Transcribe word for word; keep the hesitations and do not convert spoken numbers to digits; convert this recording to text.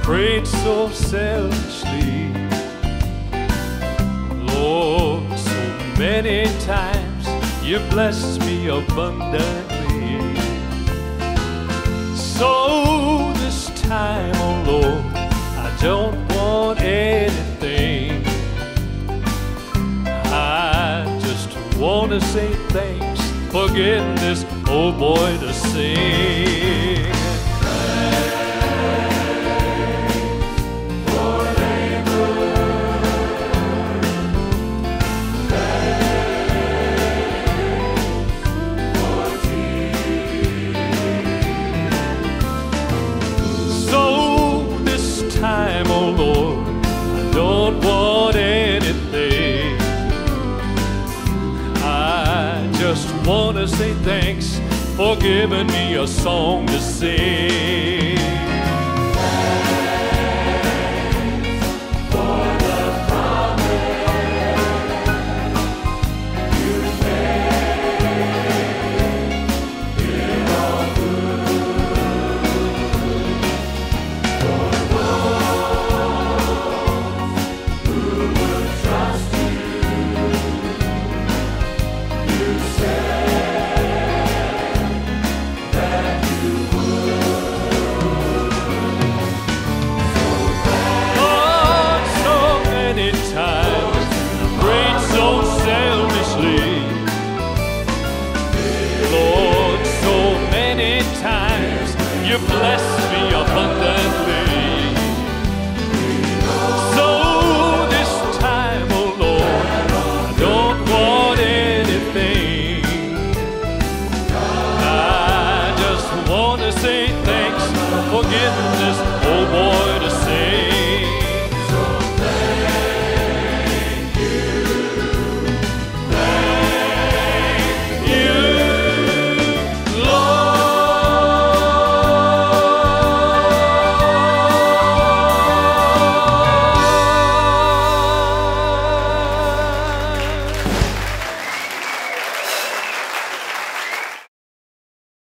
prayed so selfishly. Lord, so many times you blessed me abundantly. So this time, oh Lord, I don't want anything. I just want to say thanks for getting this old boy to sing. Time, oh Lord, I don't want anything. I just want to say thanks for giving me a song to sing. Say